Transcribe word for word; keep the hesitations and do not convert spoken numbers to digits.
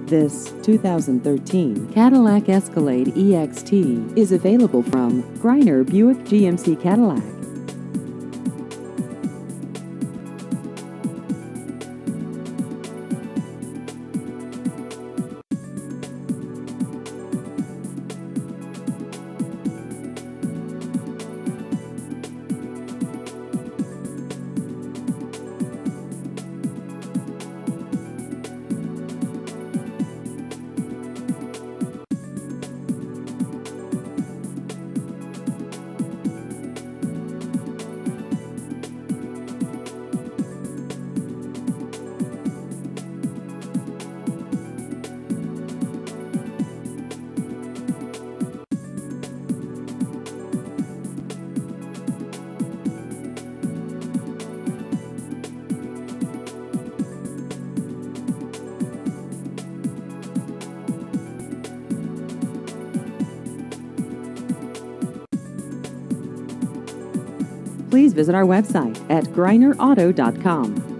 This two thousand thirteen Cadillac Escalade E X T is available from Greiner Buick G M C Cadillac. Please visit our website at greiner auto dot com.